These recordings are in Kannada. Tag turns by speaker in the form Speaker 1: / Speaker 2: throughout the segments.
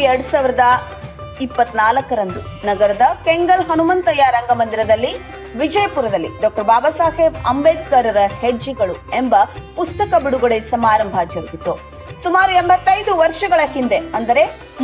Speaker 1: 2024ರಂದು ನಗರದ ಕೆಂಗಲ್ ಹನುಮಂತಯ್ಯ ರಂಗಮಂದಿರದಲ್ಲಿ ವಿಜಯಪುರದಲ್ಲಿ ಡಾಕ್ಟರ್ ಬಾಬಾ ಸಾಹೇಬ್ ಅಂಬೇಡ್ಕರ್ ಹೆಜ್ಜೆಗಳು ಎಂಬ ಪುಸ್ತಕ ಬಿಡುಗಡೆ ಸಮಾರಂಭ ಜರುಗಿತು. ಸುಮಾರು 85 ವರ್ಷಗಳ ಹಿಂದೆ ಅಂದರೆ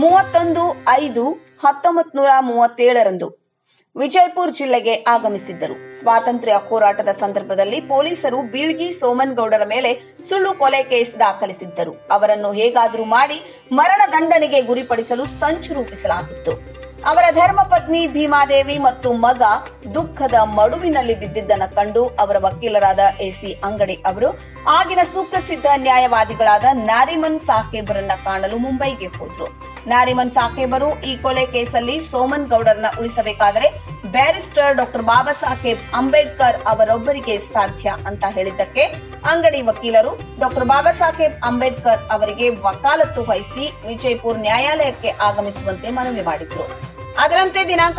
Speaker 1: 31/5/1937ರಂದು ವಿಜಯಪುರ ಜಿಲ್ಲೆಗೆ ಆಗಮಿಸಿದ್ದರು. ಸ್ವಾತಂತ್ರ್ಯ ಹೋರಾಟದ ಸಂದರ್ಭದಲ್ಲಿ ಪೊಲೀಸರು ಬೀಳ್ಗಿ ಸೋಮನಗೌಡರ ಮೇಲೆ ಸುಳ್ಳು ಕೊಲೆ ಕೇಸ್ ದಾಖಲಿಸಿದ್ದರು. ಅವರನ್ನು ಹೇಗಾದರೂ ಮಾಡಿ ಮರಣ ದಂಡನೆಗೆ ಗುರಿಪಡಿಸಲು ಸಂಚು ರೂಪಿಸಲಾಗಿತ್ತು. ಅವರ ಧರ್ಮಪತ್ನಿ ಭೀಮಾದೇವಿ ಮತ್ತು ಮಗ ದುಃಖದ ಮಡುವಿನಲ್ಲಿ ಬಿದ್ದಿದ್ದನ್ನು ಕಂಡು ಅವರ ವಕೀಲರಾದ ಎಸಿ ಅಂಗಡಿ ಅವರು ಆಗಿನ ಸುಪ್ರಸಿದ್ಧ ನ್ಯಾಯವಾದಿಗಳಾದ ನಾರಿಮನ್ ಸಾಹೇಬರನ್ನ ಕಾಣಲು ಮುಂಬೈಗೆ ಹೋದ್ರು. ನಾರಿಮನ್ ಸಾಹೇಬರು ಈ ಕೊಲೆ ಕೇಸಲ್ಲಿ ಸೋಮನಗೌಡರನ್ನ ಉಳಿಸಬೇಕಾದರೆ ಬ್ಯಾರಿಸ್ಟರ್ ಡಾಕ್ಟರ್ ಬಾಬಾ ಸಾಹೇಬ್ ಅಂಬೇಡ್ಕರ್ ಅವರೊಬ್ಬರಿಗೆ ಸಾಧ್ಯ ಅಂತ ಹೇಳಿದ್ದಕ್ಕೆ ಅಂಗಡಿ ವಕೀಲರು ಡಾಕ್ಟರ್ ಬಾಬಾ ಸಾಹೇಬ್ ಅಂಬೇಡ್ಕರ್ ಅವರಿಗೆ ವಕಾಲತ್ತು ವಹಿಸಿ ವಿಜಯಪುರ ನ್ಯಾಯಾಲಯಕ್ಕೆ ಆಗಮಿಸುವಂತೆ ಮನವಿ ಮಾಡಿದ್ರು. ಅದರಂತೆ ದಿನಾಂಕ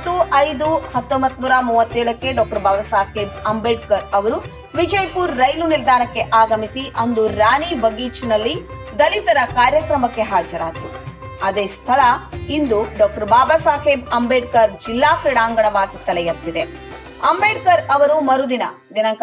Speaker 1: 30/5/1937ಕ್ಕೆ ಡಾಕ್ಟರ್ ಬಾಬಾ ಸಾಹೇಬ್ ಅಂಬೇಡ್ಕರ್ ಅವರು ವಿಜಯಪುರ ರೈಲು ನಿಲ್ದಾಣಕ್ಕೆ ಆಗಮಿಸಿ ಅಂದು ರಾಣಿ ಬಗೀಚ್ನಲ್ಲಿ ದಲಿತರ ಕಾರ್ಯಕ್ರಮಕ್ಕೆ ಹಾಜರಾದರು. ಅದೇ ಸ್ಥಳ ಇಂದು ಡಾಕ್ಟರ್ ಬಾಬಾ ಸಾಹೇಬ್ ಅಂಬೇಡ್ಕರ್ ಜಿಲ್ಲಾ ಕ್ರೀಡಾಂಗಣವಾಗಿ ತಲೆ ಎತ್ತಿದೆ. ಅಂಬೇಡ್ಕರ್ ಅವರು ಮರುದಿನ ದಿನಾಂಕ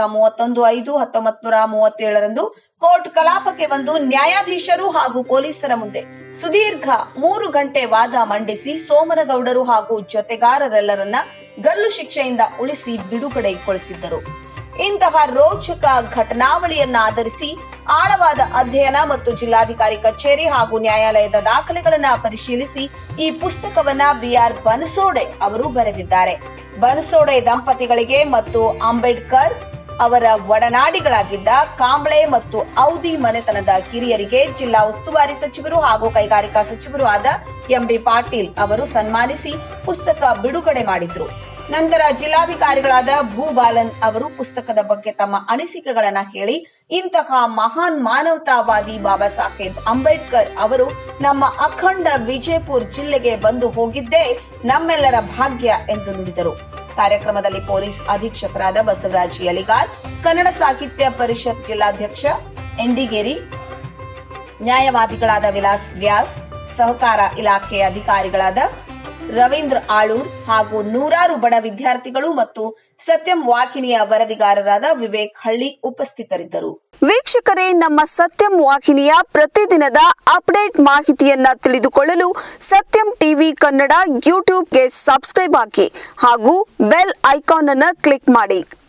Speaker 1: 31/5/1937ರಂದು ಕೋರ್ಟ್ ಕಲಾಪಕ್ಕೆ ಬಂದು ನ್ಯಾಯಾಧೀಶರು ಹಾಗೂ ಪೊಲೀಸರ ಮುಂದೆ ಸುದೀರ್ಘ 3 ಗಂಟೆ ವಾದ ಮಂಡಿಸಿ ಸೋಮನಗೌಡರು ಹಾಗೂ ಜೊತೆಗಾರರೆಲ್ಲರನ್ನ ಗಲ್ಲು ಶಿಕ್ಷೆಯಿಂದ ಉಳಿಸಿ ಬಿಡುಗಡೆಗೊಳಿಸಿದ್ದರು. ಇಂತಹ ರೋಚಕ ಘಟನಾವಳಿಯನ್ನ ಆಧರಿಸಿ ಆಳವಾದ ಅಧ್ಯಯನ ಮತ್ತು ಜಿಲ್ಲಾಧಿಕಾರಿ ಕಚೇರಿ ಹಾಗೂ ನ್ಯಾಯಾಲಯದ ದಾಖಲೆಗಳನ್ನ ಪರಿಶೀಲಿಸಿ ಈ ಪುಸ್ತಕವನ್ನ ಬಿಆರ್ ಬನಸೋಡೆ ಅವರು ಬರೆದಿದ್ದಾರೆ. ಬನಸೋಡೆ ದಂಪತಿಗಳಿಗೆ ಮತ್ತು ಅಂಬೇಡ್ಕರ್ ಅವರ ಒಡನಾಡಿಗಳಾಗಿದ್ದ ಕಾಂಬ್ಳೆ ಮತ್ತು ಔದಿ ಮನೆತನದ ಕಿರಿಯರಿಗೆ ಜಿಲ್ಲಾ ಉಸ್ತುವಾರಿ ಸಚಿವರು ಹಾಗೂ ಕೈಗಾರಿಕಾ ಸಚಿವರು ಆದ ಎಂಬಿ ಪಾಟೀಲ್ ಅವರು ಸನ್ಮಾನಿಸಿ ಪುಸ್ತಕ ಬಿಡುಗಡೆ ಮಾಡಿದ್ರು. ನಂತರ ಜಿಲ್ಲಾಧಿಕಾರಿಗಳಾದ ಭೂಬಾಲನ್ ಅವರು ಪುಸ್ತಕದ ಬಗ್ಗೆ ತಮ್ಮ ಅನಿಸಿಕೆಗಳನ್ನ ಹೇಳಿ ಇಂತಹ ಮಹಾನ್ ಮಾನವತಾವಾದಿ ಬಾಬಾ ಸಾಹೇಬ್ ಅಂಬೇಡ್ಕರ್ ಅವರು ನಮ್ಮ ಅಖಂಡ ವಿಜಯಪುರ ಜಿಲ್ಲೆಗೆ ಬಂದು ಹೋಗಿದ್ದೇ ನಮ್ಮೆಲ್ಲರ ಭಾಗ್ಯ ಎಂದು ನುಡಿದರು. ಕಾರ್ಯಕ್ರಮದಲ್ಲಿ ಪೊಲೀಸ್ ಅಧೀಕ್ಷಕರಾದ ಬಸವರಾಜ್ ಯಲಿಗಾರ್, ಕನ್ನಡ ಸಾಹಿತ್ಯ ಪರಿಷತ್ ಜಿಲ್ಲಾಧ್ಯಕ್ಷ ಎಂಡಿಗೇರಿ, ನ್ಯಾಯವಾದಿಗಳಾದ ವಿಲಾಸ್ ವ್ಯಾಸ್, ಸಹಕಾರ ಇಲಾಖೆ ಅಧಿಕಾರಿಗಳಾದ ರವೀಂದ್ರ ಆಳೂರ್ ಹಾಗೂ ನೂರಾರು ಬಡ ವಿದ್ಯಾರ್ಥಿಗಳು ಮತ್ತು ಸತ್ಯಂ ವಾಹಿನಿಯ ವರದಿಗಾರರಾದ ವಿವೇಕ್ ಹಳ್ಳಿ ಉಪಸ್ಥಿತರಿದ್ದರು. ವೀಕ್ಷಕರೇ, ನಮ್ಮ ಸತ್ಯಂ ವಾಹಿನಿಯ ಪ್ರತಿದಿನದ ಅಪ್ಡೇಟ್ ಮಾಹಿತಿಯನ್ನ ತಿಳಿದುಕೊಳ್ಳಲು ಸತ್ಯಂ ಟಿವಿ ಕನ್ನಡ ಯೂಟ್ಯೂಬ್ಗೆ ಸಬ್ಸ್ಕ್ರೈಬ್ ಹಾಕಿ ಹಾಗೂ ಬೆಲ್ ಐಕಾನ್ ಅನ್ನು ಕ್ಲಿಕ್ ಮಾಡಿ.